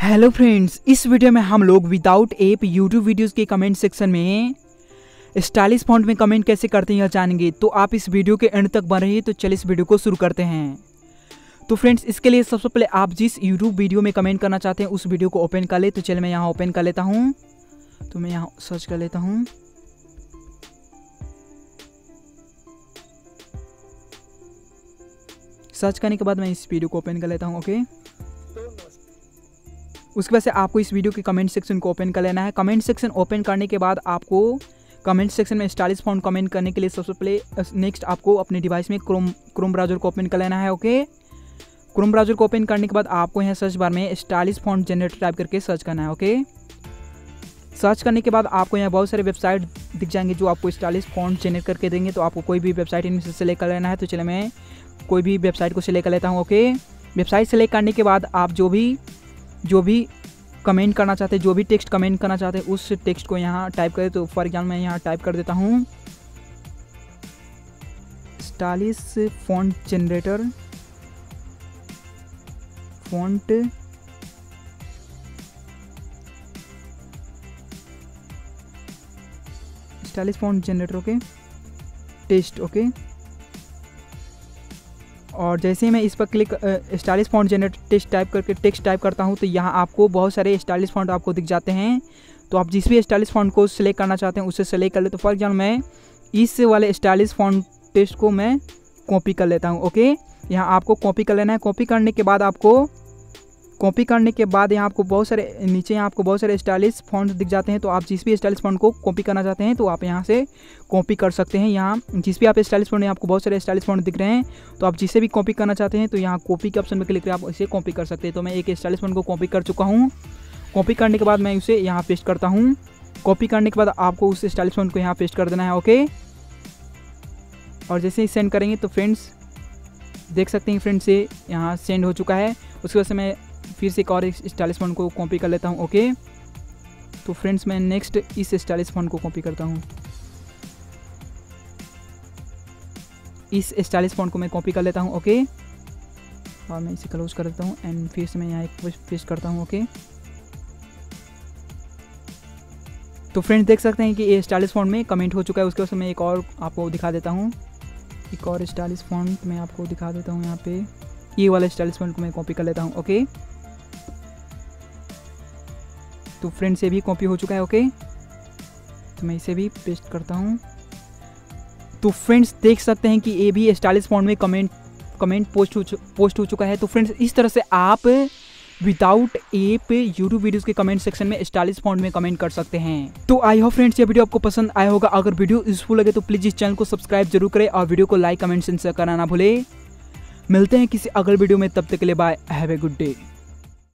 Hello friends, इस video में हम लोग विदाउट ऐप यूट्यूब वीडियोस के कमेंट सेक्शन में स्टाइलिश फॉन्ट में कमेंट कैसे करते हैं यह जानेंगे। तो आप इस वीडियो के एंड तक बने रहिए। तो चलिए इस वीडियो को शुरू करते हैं। तो फ्रेंड्स, इसके लिए सबसे पहले आप जिस यूट्यूब वीडियो में कमेंट करना चाहते हैं उस वीडियो को ओपन कर ले। तो चलिए मैं यहाँ ओपन कर लेता हूँ। तो मैं यहाँ सर्च कर लेता हूँ। सर्च करने के बाद मैं इस वीडियो को ओपन कर लेता हूँ। ओके, उसके बाद से आपको इस वीडियो के कमेंट सेक्शन को ओपन कर लेना है। कमेंट सेक्शन ओपन करने के बाद आपको कमेंट सेक्शन में स्टाइलिश फॉन्ट कमेंट करने के लिए सबसे पहले नेक्स्ट आपको अपने डिवाइस में क्रोम ब्राउज़र को ओपन कर लेना है। ओके, क्रोम ब्राउज़र को ओपन करने के बाद आपको यहाँ सर्च बार में स्टाइलिश फॉन्ट जनरेटर टाइप करके सर्च करना है। ओके, सर्च करने के बाद आपको यहाँ बहुत सारे वेबसाइट दिख जाएंगे जो आपको स्टाइलिश फॉन्ट जनरेट करके देंगे। तो आपको कोई भी वेबसाइट इनमें से सिलेक्ट कर लेना है। तो चलिए मैं कोई भी वेबसाइट को सिलेक्ट कर लेता हूँ। ओके, वेबसाइट सेलेक्ट करने के बाद आप जो भी कमेंट करना चाहते हैं, जो भी टेक्स्ट कमेंट करना चाहते हैं उस टेक्स्ट को यहाँ टाइप करें। तो फॉर एग्जाम्पल मैं यहाँ टाइप कर देता हूँ stylish font generator font stylish font generator. Okay, text. Okay, और जैसे ही मैं इस पर click stylish font generator text type करता हूँ तो यहाँ आपको बहुत सारे स्टाइलिश फॉन्ट आपको दिख जाते हैं। तो आप जिस भी स्टाइलिश फॉन्ट को सिलेक्ट करना चाहते हैं उसे सिलेक्ट कर ले। तो फॉर एग्जाम्पल मैं इस वाले स्टाइलिश फॉन्ट टेक्स्ट को मैं कॉपी कर लेता हूँ। ओके, यहाँ आपको कॉपी कर लेना है। कॉपी करने के बाद यहाँ आपको बहुत सारे नीचे यहाँ आपको बहुत सारे स्टाइलिश फॉन्ट दिख जाते हैं। तो आप जिस भी स्टाइलिश फॉन्ट को कॉपी करना चाहते हैं तो आप यहाँ से कॉपी कर सकते हैं। यहाँ जिस भी आप स्टाइलिश फॉन्ट, आपको बहुत सारे स्टाइलिश फॉन्ट दिख रहे हैं। तो आप जिसे भी कॉपी करना चाहते हैं तो यहाँ कॉपी के ऑप्शन पर क्लिक करके आप इसे कॉपी कर सकते हैं। तो मैं एक स्टाइलिश फॉन्ट को कॉपी कर चुका हूँ। कॉपी करने के बाद मैं उसे यहाँ पेस्ट करता हूँ। कॉपी करने के बाद आपको उस स्टाइलिश फॉन्ट को यहाँ पेस्ट कर देना है। ओके, और जैसे ही सेंड करेंगे तो फ्रेंड्स देख सकते हैं फ्रेंड्स से यहाँ सेंड हो चुका है। उसकी वजह से मैं फिर से एक और स्टाइलिश फॉन्ट को कॉपी कर लेता हूँ। ओके, तो फ्रेंड्स मैं नेक्स्ट इस स्टाइलिश फॉन्ट को कॉपी करता हूँ। इस स्टाइलिश फॉन्ट को मैं कॉपी कर लेता हूँ। ओके, और मैं इसे क्लोज कर देता हूँ एंड फिर से मैं यहाँ एक पेस्ट करता हूँ। ओके, तो फ्रेंड्स देख सकते हैं कि ये स्टाइलिश फॉन्ट में कमेंट हो चुका है। उसके वजह से मैं एक और आपको दिखा देता हूँ। एक और स्टाइलिश फॉन्ट मैं आपको दिखा देता हूँ। यहाँ पे ये वाला स्टाइलिश फॉन्ट को मैं कॉपी कर लेता हूँ। ओके, तो फ्रेंड्स ये भी कॉपी हो चुका है। ओके, तो मैं इसे भी पेस्ट करता हूँ। तो फ्रेंड्स देख सकते हैं कि ये भी स्टाइलिश फॉन्ट में कमेंट पोस्ट हो चुका है। तो फ्रेंड्स इस तरह से आप विदाउट ऐप यूट्यूब वीडियोस के कमेंट सेक्शन में स्टाइलिश फॉन्ट में कमेंट कर सकते हैं। तो आई होप फ्रेंड्स ये वीडियो आपको पसंद आया होगा। अगर वीडियो यूजफुल लगे तो प्लीज इस चैनल को सब्सक्राइब जरूर करें और वीडियो को लाइक कमेंट शेयर करना ना भूले। मिलते हैं किसी अगले वीडियो में, तब तक के लिए bye, have a good day.